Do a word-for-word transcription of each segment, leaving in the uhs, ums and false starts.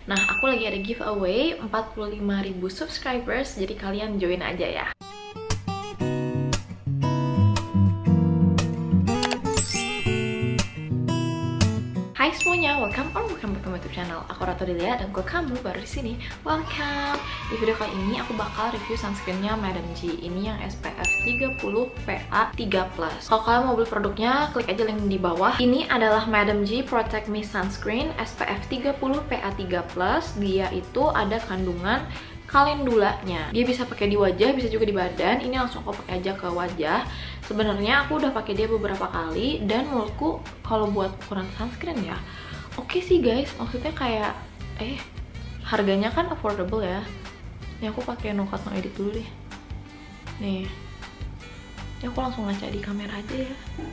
Nah, aku lagi ada giveaway empat puluh lima ribu subscribers, jadi kalian join aja ya. Hai semuanya, welcome or welcome back to my YouTube channel. Aku Ratu Delia dan kalau kamu baru di sini, welcome. Di video kali ini aku bakal review sunscreennya Madam G. Ini yang S P F tiga puluh P A tiga plus. Kalau kalian mau beli produknya, klik aja link di bawah. Ini adalah Madam G Protect Me Sunscreen S P F tiga puluh P A tiga plus. Dia itu ada kandungan kalendulanya. Dia bisa pakai di wajah, bisa juga di badan. Ini langsung aku pakai aja ke wajah. Sebenarnya aku udah pakai dia beberapa kali dan menurutku kalau buat ukuran sunscreen ya oke okay sih guys. Maksudnya kayak eh harganya kan affordable ya. Ini aku pakai no cut no edit dulu deh. Nih. Ini aku langsung ngaca di kamera aja ya.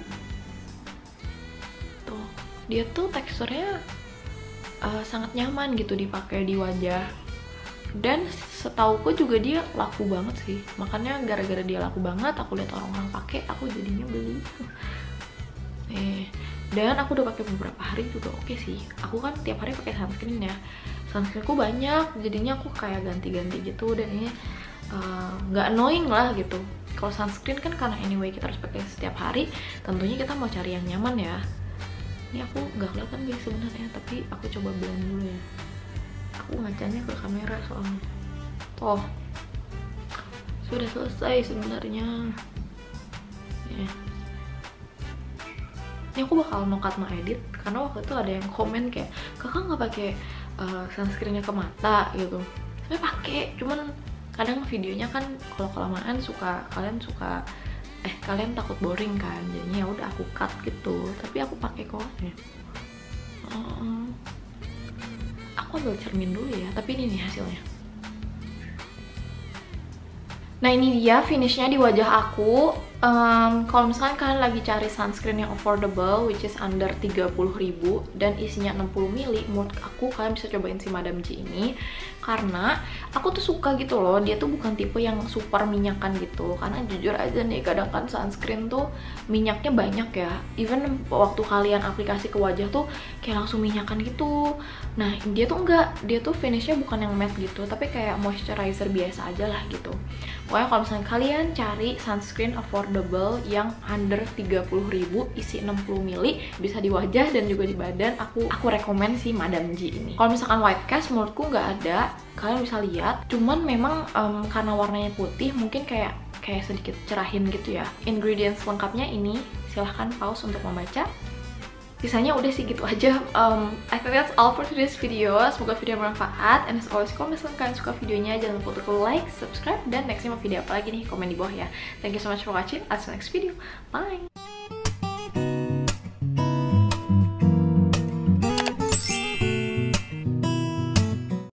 Tuh, dia tuh teksturnya uh, sangat nyaman gitu dipakai di wajah. Dan setauku juga dia laku banget sih. Makanya gara-gara dia laku banget, aku lihat orang-orang pakai, aku jadinya beli. Eh, dan aku udah pakai beberapa hari juga oke sih. Aku kan tiap hari pakai sunscreen ya. Sunscreenku banyak, jadinya aku kayak ganti-ganti gitu dan ini nggak uh, annoying lah gitu. Kalau sunscreen kan karena anyway kita harus pakai setiap hari, tentunya kita mau cari yang nyaman ya. Ini aku nggak kelihatan guys sebenarnya, tapi aku coba blend dulu ya. Aku ngacanya ke kamera soalnya. Oh, sudah selesai sebenarnya. Ya. Ini aku bakal no cut no edit karena waktu itu ada yang komen kayak kakak nggak pakai uh, sunscreennya ke mata gitu. Saya pakai, cuman kadang videonya kan kalau kelamaan suka kalian suka eh kalian takut boring kan, jadinya ya udah aku cut gitu. Tapi aku pakai kok. Ya. Uh, Aku ambil cermin dulu ya, tapi ini nih hasilnya. Nah ini dia finishnya di wajah aku. Um, kalau misalnya kalian lagi cari sunscreen yang affordable, which is under tiga puluh ribu dan isinya enam puluh mili, menurut aku kalian bisa cobain si Madam G ini. Karena aku tuh suka gitu loh, dia tuh bukan tipe yang super minyakan gitu. Karena jujur aja nih, kadang kan sunscreen tuh minyaknya banyak ya. Even waktu kalian aplikasi ke wajah tuh kayak langsung minyakan gitu. Nah dia tuh enggak, dia tuh finishnya bukan yang matte gitu, tapi kayak moisturizer biasa aja lah gitu. Pokoknya kalau misalnya kalian cari sunscreen affordable yang under tiga puluh ribu, isi enam puluh mili, bisa di wajah dan juga di badan, aku aku rekomen si Madam G ini. Kalau misalkan white cast menurutku nggak ada, kalian bisa lihat. Cuman memang um, karena warnanya putih, mungkin kayak kayak sedikit cerahin gitu ya. Ingredients lengkapnya ini, silahkan pause untuk membaca. Sisanya udah sih gitu aja. um, I think that's all for today's video. Semoga video bermanfaat. And as always, kalau misalkan kalian suka videonya, jangan lupa untuk like, subscribe, dan nextnya mau video apa lagi nih, komen di bawah ya. Thank you so much for watching. I'll see you next video. Bye!